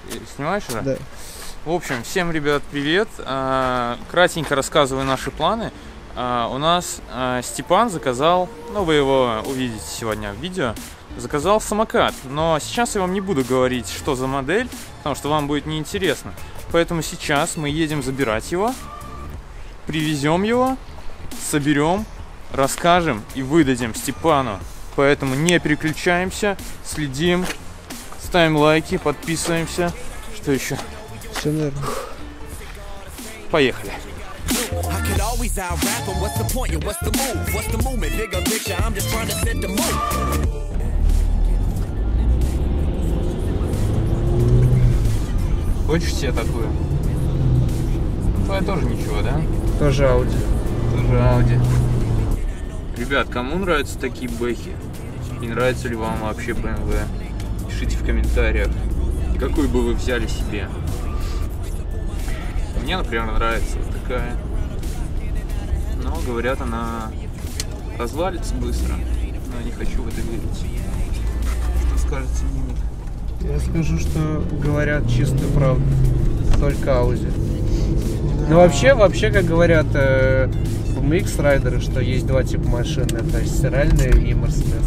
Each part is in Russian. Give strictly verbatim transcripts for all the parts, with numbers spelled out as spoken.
Снимаешь уже? Да. В общем, всем, ребят, привет. Кратенько рассказываю наши планы. У нас Степан заказал, ну вы его увидите сегодня в видео, заказал самокат. Но сейчас я вам не буду говорить, что за модель, потому что вам будет неинтересно. Поэтому сейчас мы едем забирать его, привезем его, соберем, расскажем и выдадим Степану. Поэтому не переключаемся, следим, ставим лайки, подписываемся. Что еще? Все, наверное. Поехали. Хочешь себе такую? Твоя тоже ничего, да? Тоже Audi. Тоже Audi. Ребят, кому нравятся такие бэхи? И нравится ли вам вообще бэ эм вэ? Пишите в комментариях, какую бы вы взяли себе. Мне, например, нравится вот такая. Но, говорят, она развалится быстро. Но я не хочу в это верить. Что скажете, Ник? Я скажу, что говорят чистую правду. Только Audi. Да. Ну вообще, вообще, как говорят э, би эм икс-райдеры, что есть два типа машин. Это стиральные и Mercedes.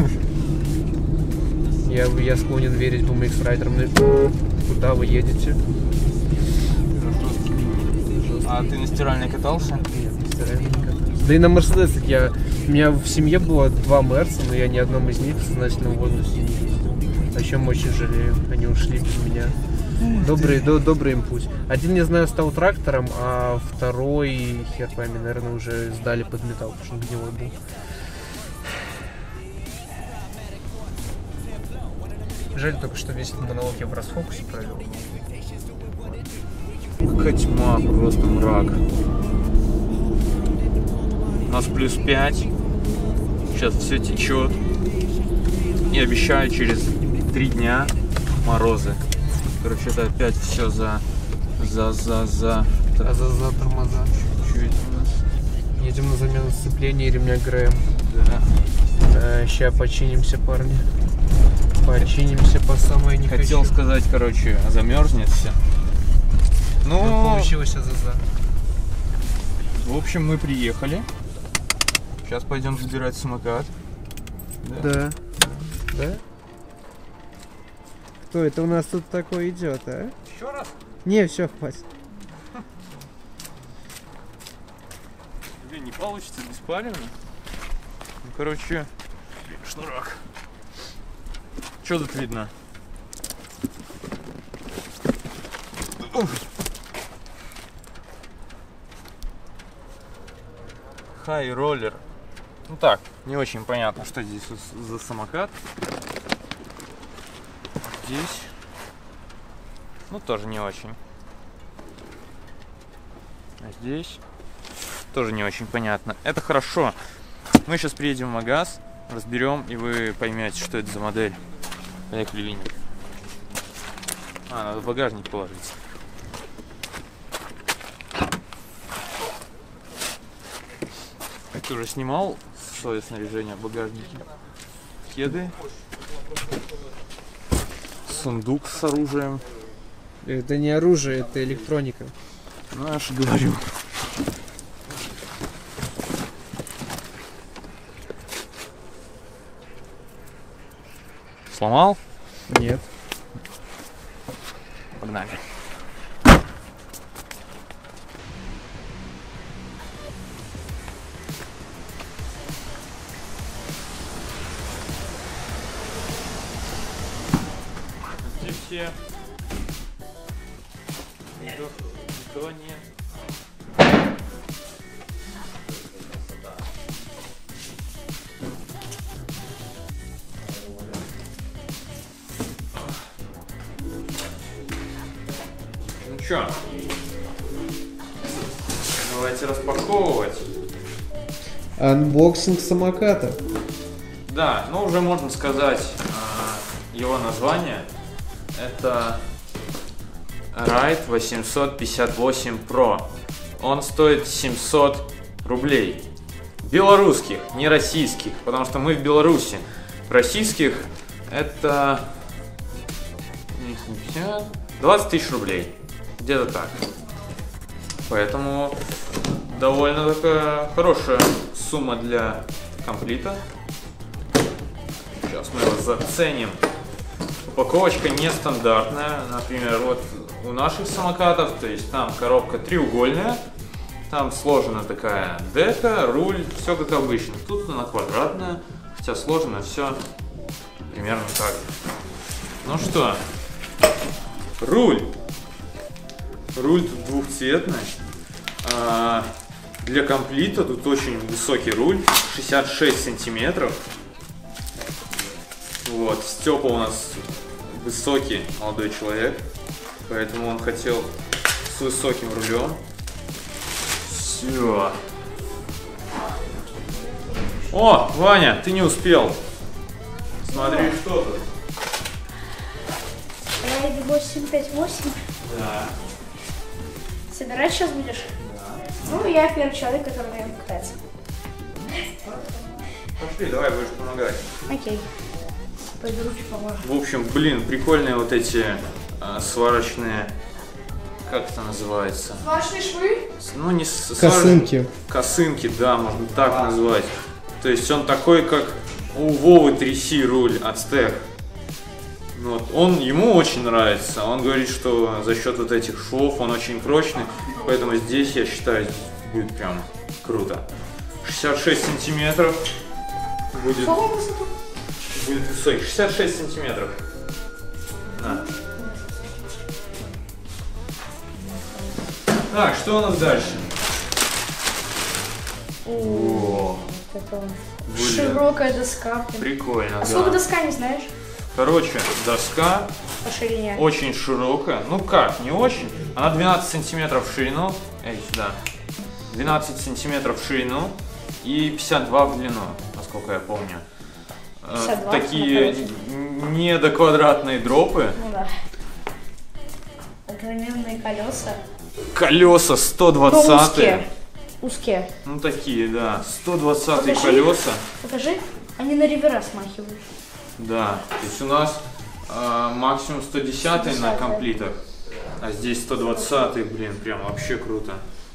Я, я склонен верить би эм икс-райдерам. Куда вы едете? А ты на стиральной катался? Нет, на стиральной не катался. Да и на Мерседесах я... У меня в семье было два Мерса, но я ни одном из них в сознательном возрасте не ездил. О чем очень жалею. Они ушли без меня. Добрый, до, добрый им путь. Один, не знаю, стал трактором, а второй, хер пойми, наверное, уже сдали под металл, потому что он гнилой был. Жаль только, что весь этот монолог я в расфокусе провел. Какая тьма, просто мрак. У нас плюс пять. Сейчас все течет. И обещаю через три дня морозы. Короче, это опять все за... За, за, за... А за, за тормоза. Чуть-чуть у нас. Едем на замену сцепления и ремня ГРМ. Да. Да, сейчас починимся, парни. Починимся по самой не Хотел хочу. сказать, короче, замерзнет все. Ну, Но получилось за-за. В общем, мы приехали. Сейчас пойдем забирать самокат. Да. Да? Да? Кто это у нас тут такой идет, а? Еще раз? Не, все, хватит. Блин, не получится беспалевно. Ну, короче, шнурок. Что тут видно? Хай роллер. Ну так, не очень понятно, что здесь за самокат. Здесь. Ну тоже не очень. А здесь тоже не очень понятно. Это хорошо. Мы сейчас приедем в магаз, разберем, и вы поймете, что это за модель. Поехали, Винни. А, надо в багажник положить. Ты уже снимал свое снаряжение в багажнике? Кеды. Сундук с оружием. Это не оружие, это электроника. Ну, я же говорю. Сломал? Нет. Погнали. Здесь все. Никто, никого нет. Ну чё? Давайте распаковывать. Анбоксинг самоката. Да, ну уже можно сказать э, его название. Это Ride восемьсот пятьдесят восемь Pro. Он стоит семьсот рублей. Белорусских, не российских, потому что мы в Беларуси. Российских это пятьдесят, двадцать тысяч рублей. Где-то так. Поэтому довольно такая хорошая сумма для комплита. Сейчас мы его заценим. Упаковочка нестандартная. Например, вот у наших самокатов, то есть там коробка треугольная, там сложена такая дека, руль, все как обычно. Тут она квадратная, хотя сложено все примерно так. Ну что, руль. Руль тут двухцветный. А, для комплита тут очень высокий руль, шестьдесят шесть сантиметров. Вот, Степа у нас высокий молодой человек, поэтому он хотел с высоким рулем. Все. О, Ваня, ты не успел. Смотри, что тут. Райд восемь пять восемь. Да. Собирать сейчас будешь? Да. Ну, я первый человек, который на нем катается. Пошли, давай будешь помогать. Окей. Пойду руки поможем. В общем, блин, прикольные вот эти а, сварочные, как это называется? Сварочные швы? Ну, не с- Косынки. сварочные- Косынки, да, можно так назвать. То есть он такой, как у Вовы три си руль Ацтек. Вот. Он, ему очень нравится. Он говорит, что за счет вот этих швов он очень прочный. Поэтому здесь, я считаю, здесь будет прям круто. шестьдесят шесть сантиметров. Будет, Какого высоту? будет высокий. шестьдесят шесть сантиметров. На. Так, что у нас дальше? О, Вот это вот. блин, Широкая доска. прикольно, А да. сколько доска, не знаешь? Короче, доска По ширине. очень широкая. Ну как, не очень. Она двенадцать сантиметров в ширину. Эй, сюда. двенадцать сантиметров в ширину и пятьдесят два в длину, насколько я помню. Э, пятьдесят два, Такие ну, недоквадратные дропы. Ну да. Огроменные колеса. Колеса сто Но двадцатые. узкие. Узкие. Ну такие, да. сто двадцатые Покажи. колеса. Покажи. Они на ревера смахивают. Да. То есть у нас э, максимум сто десятый на сто десятый. комплитах. А здесь сто двадцатый, блин, прям вообще круто.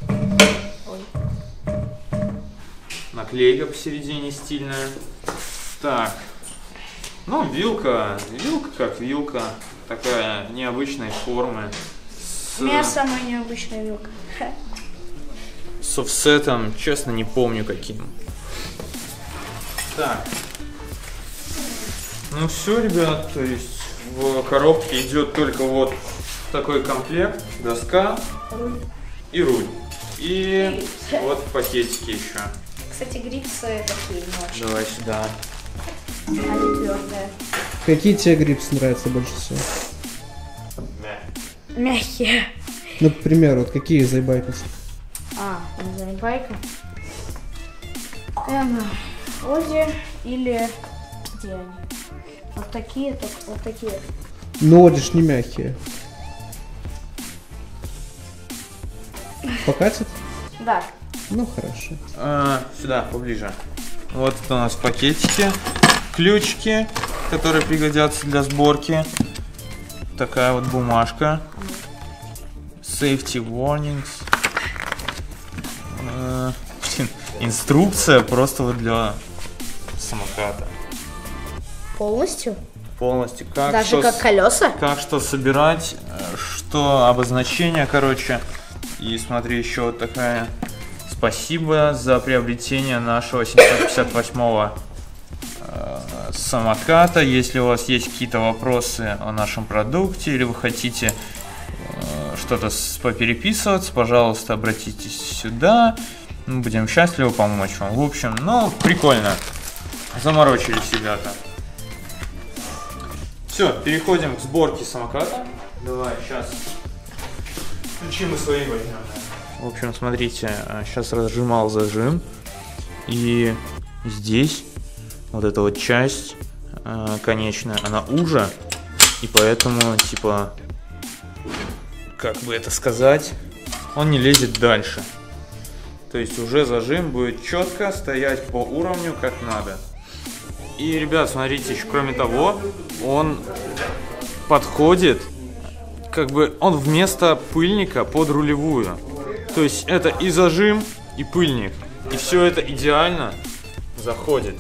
Ой. Наклейка посередине стильная. Так. Ну, вилка. Вилка как вилка. Такая необычной формы. С, У меня самая необычная вилка. с офсетом, честно, не помню каким. Так. Ну все, ребят, то есть в коробке идет только вот такой комплект. Доска Руль. и руль. И Грипсы. вот пакетики еще. Кстати, грипсы такие не очень. Давай сюда. Они твердые. Какие тебе грипсы нравятся больше всего? Мягкие. Ну, к примеру, вот какие из айбайков? А, не знаю, байка. Эм, Оди или где они? Вот такие, так, вот такие. Ну, одишь не мягкие. Покатит? Да. Ну, хорошо. А, сюда, поближе. Вот это у нас пакетики, ключики, которые пригодятся для сборки. Такая вот бумажка. Safety warnings. Э, блин, инструкция просто вот для самоката. Полностью? Полностью. Как Даже что как с- колеса? Как что собирать, э, что обозначение, короче. И смотри, еще вот такая. Спасибо за приобретение нашего семьсот пятьдесят восьмого э, самоката. Если у вас есть какие-то вопросы о нашем продукте или вы хотите э, что-то с- попереписываться, пожалуйста, обратитесь сюда. Мы будем счастливы помочь вам. В общем, ну, прикольно. Заморочились ребята. Все, переходим к сборке самоката. Давай, сейчас ключи мы свои возьмем. В общем, смотрите, сейчас разжимал зажим. И здесь вот эта вот часть э, конечная, она уже. И поэтому, типа, как бы это сказать, он не лезет дальше. То есть уже зажим будет четко стоять по уровню, как надо. И, ребят, смотрите, еще кроме того, он подходит, как бы он вместо пыльника под рулевую. То есть это и зажим, и пыльник. И все это идеально заходит.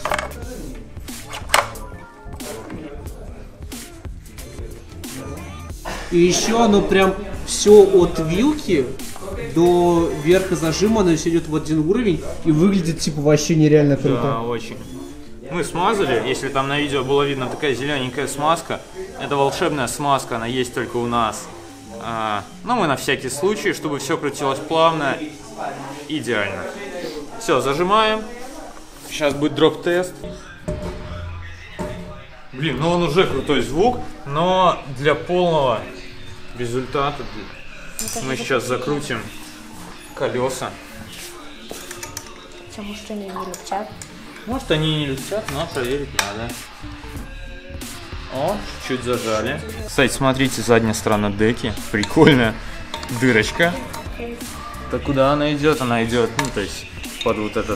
И еще оно прям все от вилки до верха зажима, оно все идет в один уровень и выглядит типа вообще нереально круто. Да, очень. Мы смазали, если там на видео было видно такая зелененькая смазка. Это волшебная смазка, она есть только у нас. А, но мы на всякий случай, чтобы все крутилось плавно, идеально. Все, зажимаем. Сейчас будет дроп-тест. Блин, ну он уже крутой звук, но для полного результата мы сейчас закрутим колеса. Потому что они не летят. Может, они не летят, но проверить надо. О, чуть зажали. Кстати, смотрите, задняя сторона деки. Прикольная дырочка. Так куда она идет? Она идет, ну, то есть, под вот этот.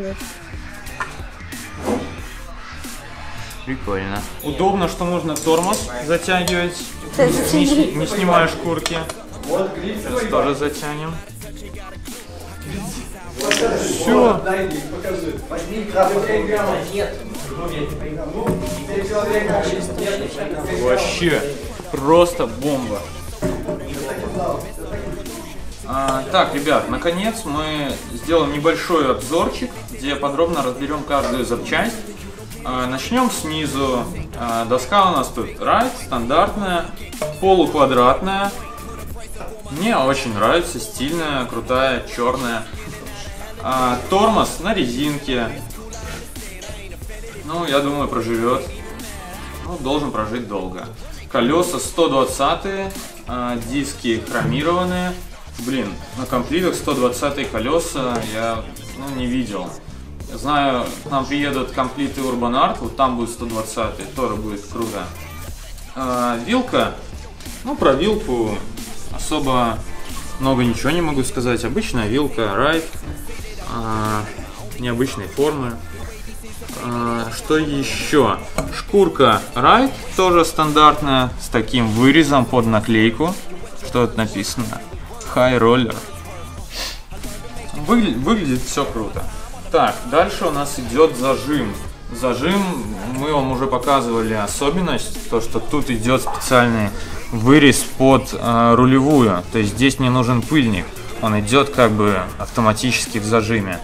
Прикольно. Удобно, что можно тормоз затягивать, не, не, не снимая шкурки. Сейчас тоже затянем. Все. Вообще просто бомба. А, так, ребят, наконец мы сделаем небольшой обзорчик, где подробно разберем каждую запчасть. А, начнем снизу. А, доска у нас тут Ride, стандартная, полуквадратная. Мне очень нравится, стильная, крутая, черная. А, тормоз на резинке. Ну, я думаю, проживет. Ну, должен прожить долго. Колеса сто двадцатые, а, диски хромированные. Блин, на комплитах сто двадцатые колеса я ну, не видел. Знаю, к нам приедут комплиты Urban Art, вот там будет сто двадцатые, тоже будет круто. А, вилка. Ну, про вилку особо много ничего не могу сказать. Обычная вилка Ride, а, необычной формы. А, что еще? Шкурка Ride, тоже стандартная, с таким вырезом под наклейку. Что тут написано? High Roller. Выгля- выглядит все круто. Так, дальше у нас идет зажим. Зажим, мы вам уже показывали особенность, то что тут идет специальный вырез под э, рулевую, то есть здесь не нужен пыльник, он идет как бы автоматически в зажиме.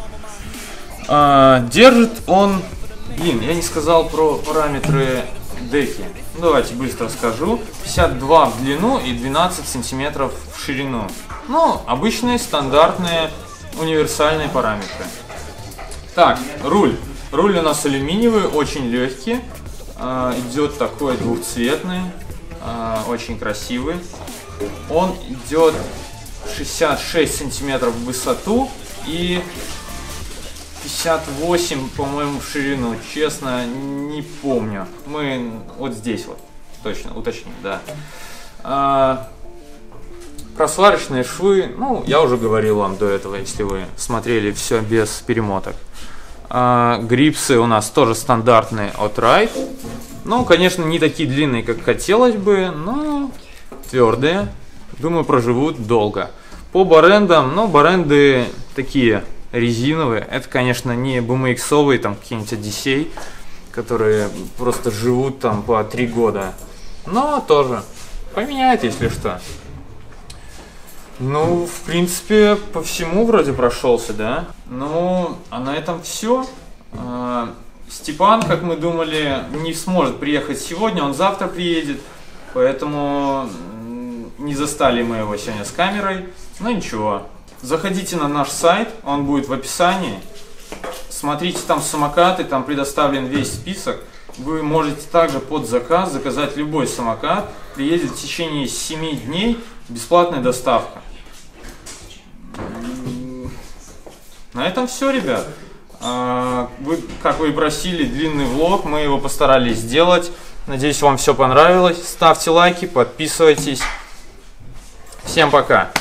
Э, держит он, блин, я не сказал про параметры деки, ну, давайте быстро скажу, пятьдесят два в длину и двенадцать сантиметров в ширину. Ну, обычные стандартные универсальные параметры. Так, руль. Руль у нас алюминиевый, очень легкий. Э, идет такой двухцветный, э, очень красивый. Он идет шестьдесят шесть сантиметров в высоту и пятьдесят восемь, по-моему, в ширину. Честно, не помню. Мы вот здесь вот точно уточним, да. Э, про сварочные швы, ну, я уже говорил вам до этого, если вы смотрели все без перемоток. А, грипсы у нас тоже стандартные от Ride. Ну, конечно, не такие длинные, как хотелось бы, но твердые. Думаю, проживут долго. По барендам, ну, баренды такие резиновые. Это, конечно, не би эм икс-овые, там какие-нибудь Одиссей, которые просто живут там по три года. Но тоже поменяют, если что. Ну, в принципе, по всему вроде прошелся, да? Ну, а на этом все. Степан, как мы думали, не сможет приехать сегодня, он завтра приедет. Поэтому не застали мы его сегодня с камерой. Ну ничего, заходите на наш сайт, он будет в описании. Смотрите там самокаты, там предоставлен весь список. Вы можете также под заказ заказать любой самокат. Приедет в течение семи дней, бесплатная доставка. На этом все, ребят. Вы, как вы и просили, длинный влог, мы его постарались сделать. Надеюсь, вам все понравилось. Ставьте лайки, подписывайтесь. Всем пока.